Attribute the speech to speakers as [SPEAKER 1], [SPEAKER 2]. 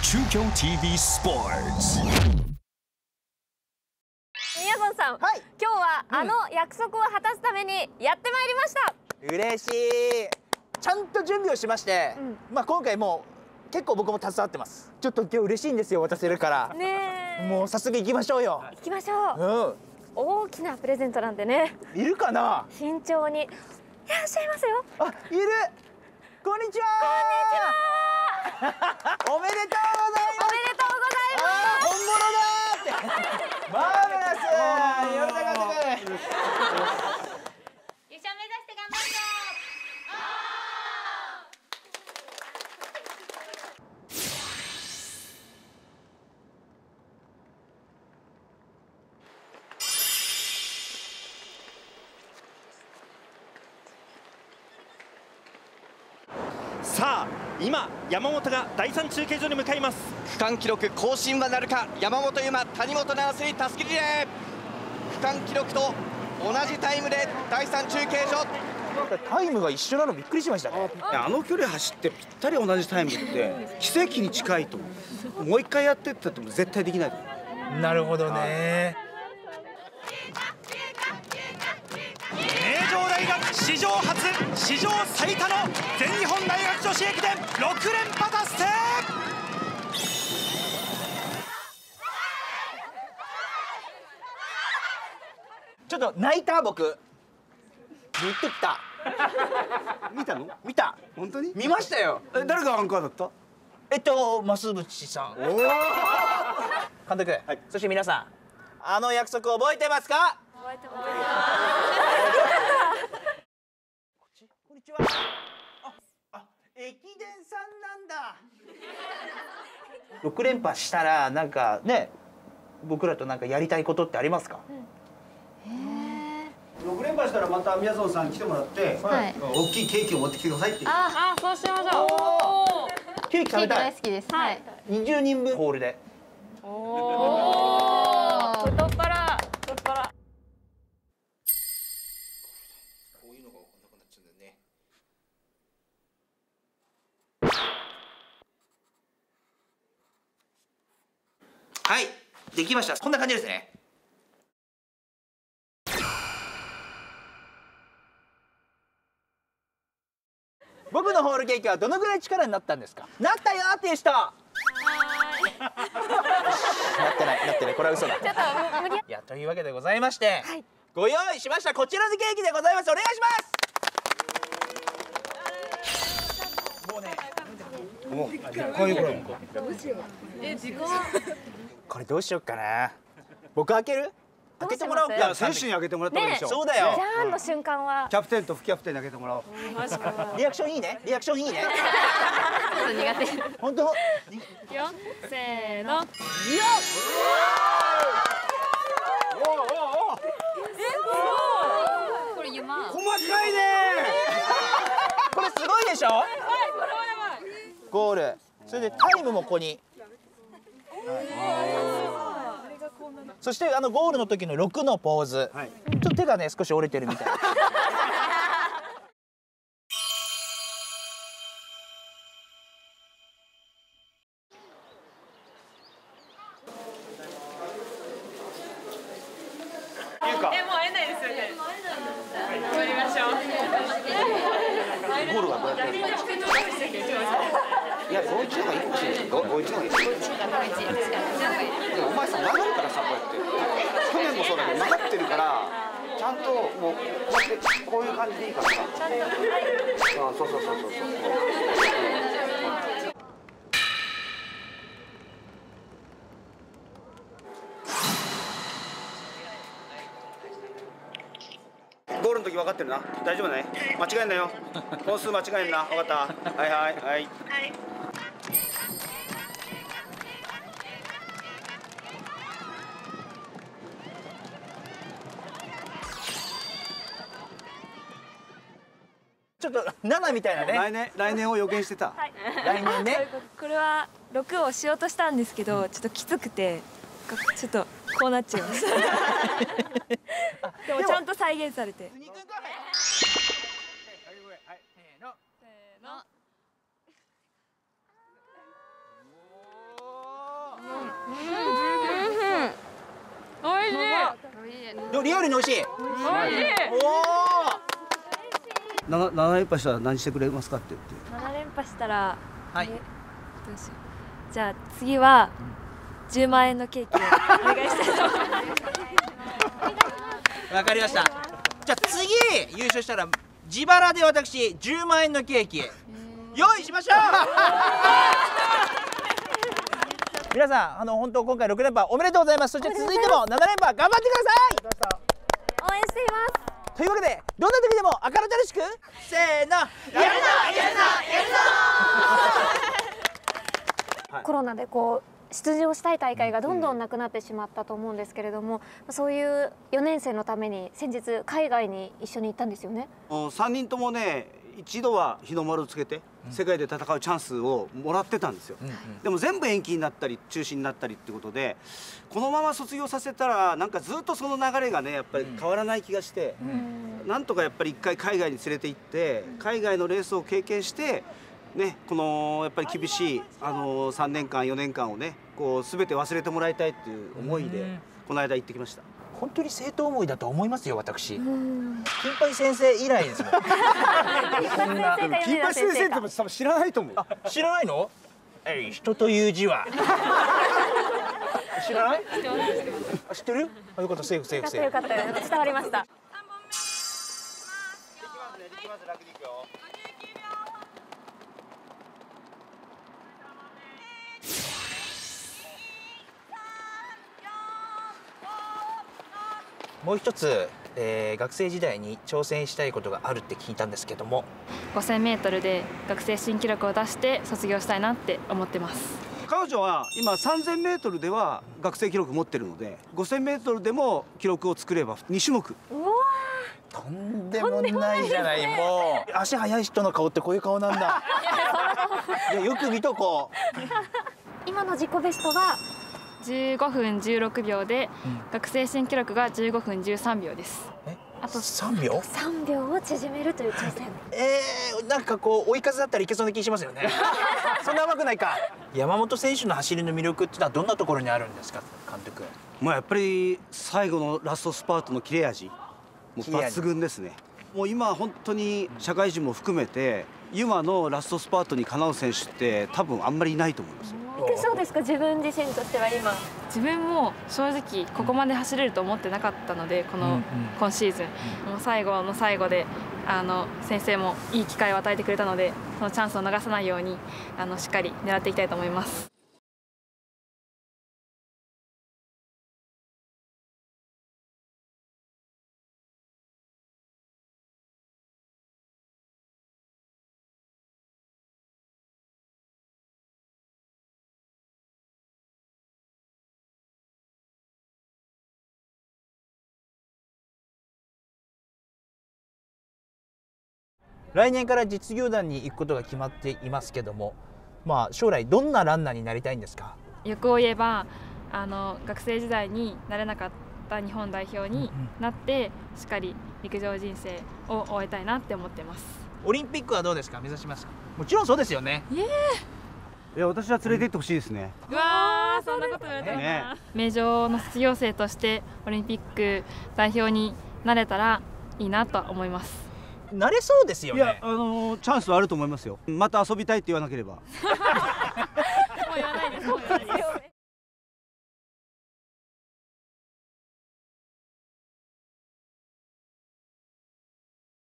[SPEAKER 1] Chucho TV Sports。
[SPEAKER 2] みやぞんさん、はい、今日はあの約束を果たすためにやってまいりました。
[SPEAKER 3] 嬉しい。ちゃんと準備をしまして、まあ今回もう結構僕も携わってます。ちょっと今日嬉しいんですよ、渡せるから。ねえ。もう早速行きましょうよ。
[SPEAKER 2] 行きましょう。大きなプレゼントなんでね。
[SPEAKER 3] いるかな。
[SPEAKER 2] 慎重に。いらっしゃいますよ。
[SPEAKER 3] あ、いる。こんにちは。こんにちは。おめでとうございます。おめでとうございます。本物だって。マーベラス。よろしくお願いします。優勝目指して頑張るぞ。
[SPEAKER 4] さあ今山本が第3中継所に向かいます。
[SPEAKER 5] 区間記録更新はなるか。山本有真、谷本七星たすきリレー、区間記録と同じタイムで第3中継所。
[SPEAKER 3] タイムが一緒なのびっくりしましたね。
[SPEAKER 6] あの距離走ってぴったり同じタイムって奇跡に近いと思う。もう一回やってっても絶対できないと思う。
[SPEAKER 3] なるほどね。
[SPEAKER 4] 名城大学史上初、史上最多の全日本大学女子駅伝6連覇達成。
[SPEAKER 3] ちょっと泣いた僕。グッときた。
[SPEAKER 6] 見たの？
[SPEAKER 3] 見た。
[SPEAKER 6] 本当に？
[SPEAKER 3] 見ましたよ。
[SPEAKER 6] 誰がアンカーだった？
[SPEAKER 3] 増渕さん。監督、はい、そして皆さん、あの約束覚えてますか？覚えてます。こんにちは。駅伝さんなんだ。6連覇したらなんかね、僕らとなんかやりたいことってありますか
[SPEAKER 6] ？6連覇したらまたみやぞんさん来てもらって、はい、大きいケーキを持ってきてくださいっていう。
[SPEAKER 2] あ、そうしましょう。
[SPEAKER 3] ケーキ食べたい。
[SPEAKER 2] 大好きです。はい。
[SPEAKER 3] 20人分ホールで。
[SPEAKER 2] おお。太っ腹。太っ腹。
[SPEAKER 3] こういうのが分かんなくなっちゃうんだよね。はい、できました。こんな感じですね。僕のホールケーキはどのぐらい力になったんですか？なったよっていう人。なってない、これは嘘だ。ちょっと無理。いや、というわけでございまして、はい、ご用意しましたこちらのケーキでございます。お願いします。もうね、
[SPEAKER 6] もうこういうこ
[SPEAKER 3] れどうしよっかな。僕開ける？開けてもらおうか。
[SPEAKER 6] いや、選手に開けてもらった方がいいでしょ。
[SPEAKER 3] そうだよ。
[SPEAKER 2] じゃんの瞬間は。
[SPEAKER 6] キャプテンと副キャプテンに開けてもらおう。
[SPEAKER 3] リアクションいいね。リアクションいいね。
[SPEAKER 2] 苦手。
[SPEAKER 3] 本当。
[SPEAKER 2] よ、せーの。よっ。これ夢。
[SPEAKER 6] 細かいね。
[SPEAKER 3] これすごいでしょ。ゴール。それでタイムもここに。そしてゴールの時の6のポーズ、はい、ちょっと手がね少し折れてるみたい。
[SPEAKER 2] もう会えないですよね。乗りましょう。
[SPEAKER 6] ゴールはどうやって？いや、51の方がいいかもしれない。51の方がいい。お前さ、曲がるからさ、こうやって。去年もそうだけど、曲がってるから、ちゃんともうこうやってこういう感じでいいからさ。そう。ゴールの時分かってるな。大丈夫ね。間違えんなよ。本数間違えんな。分かった。はい。
[SPEAKER 3] ちょっと7みたいなね。
[SPEAKER 6] 来年を予言してた。
[SPEAKER 2] はい、
[SPEAKER 3] 来年ね。
[SPEAKER 7] これは6をしようとしたんですけど、ちょっときつくてちょっとこうなっちゃいました。でもちゃんと再現されて。
[SPEAKER 2] の
[SPEAKER 3] リアルに美味しい。
[SPEAKER 6] 7連覇したら何してくれますかって言って。
[SPEAKER 7] 7連覇したら、
[SPEAKER 3] はい。
[SPEAKER 7] どうしよう。じゃあ次は10万円のケーキをお願いしたいと思います。
[SPEAKER 3] わかりました。じゃあ次優勝したら自腹で私10万円のケーキ用意しましょう。皆さん本当今回6連覇おめでとうございます。そして続いても7連覇頑張ってください。
[SPEAKER 2] 応援しています。
[SPEAKER 3] というわけでどんな時でも明る楽しくせーのやるぞやるぞ
[SPEAKER 2] コロナで出場したい大会がどんどんなくなってしまったと思うんですけれども、そういう4年生のために先日海外に一緒に行ったんですよね。
[SPEAKER 6] 3人ともね一度は日の丸をつけて世界で戦うチャンスをもらってたんですよ。でも全部延期になったり中止になったりってことで、このまま卒業させたらなんかずっとその流れがねやっぱり変わらない気がして、なんとかやっぱり一回海外に連れて行って海外のレースを経験してね、このやっぱり厳しい3年間4年間をね全て忘れてもらいたいっていう思いでこの間行ってきました。
[SPEAKER 3] 本当に生徒思いだと思いますよ私。金八先生以来ですもん。
[SPEAKER 6] 金八先生って多分知らないと思う。
[SPEAKER 3] 知らないの？人という字は。知らない？知ってる？よかったセーフセーフセーフ。
[SPEAKER 2] よかったよかった伝わりました。
[SPEAKER 3] もう一つ、学生時代に挑戦したいことがあるって聞いたんですけども、
[SPEAKER 7] 5000m で学生新記録を出して卒業したいなって思ってます。
[SPEAKER 6] 彼女は今3000m では学生記録持ってるので 5000m でも記録を作れば2種目。
[SPEAKER 3] とんでもないじゃない。もう足速い人の顔ってこういう顔なんだ。いやよく見とこう。
[SPEAKER 2] 今の自己ベストが
[SPEAKER 7] 15分16秒で、学生新記録が15分13秒です。
[SPEAKER 2] あと
[SPEAKER 3] 3秒
[SPEAKER 2] ？3秒を縮めるという挑戦。
[SPEAKER 3] なんか追い風だったらいけそうな気しますよね。そんな甘くないか。山本選手の走りの魅力ってのはどんなところにあるんですか、監督。
[SPEAKER 6] やっぱり最後のラストスパートの切れ味もう抜群ですね。もう今本当に社会人も含めてユマのラストスパートにかなう選手って多分あんまりいないと思いますよ。
[SPEAKER 2] そうですか。自分自身としては今
[SPEAKER 7] 自分も正直ここまで走れると思ってなかったので、今シーズンもう最後の最後で先生もいい機会を与えてくれたので、そのチャンスを逃さないようにしっかり狙っていきたいと思います。
[SPEAKER 3] 来年から実業団に行くことが決まっていますけども、将来どんなランナーになりたいんですか？
[SPEAKER 7] 欲を言えば学生時代になれなかった日本代表になって、しっかり陸上人生を終えたいなって思ってます。
[SPEAKER 3] オリンピックはどうですか？目指しますか？もちろんそうですよね。
[SPEAKER 6] いや私は連れて行ってほしいですね。
[SPEAKER 7] うわー、そんなこと言われたな。名城の卒業生としてオリンピック代表になれたらいいなとは思います。
[SPEAKER 3] なれそうですよね。
[SPEAKER 6] いやチャンスはあると思いますよ。また遊びたいって言わなければ。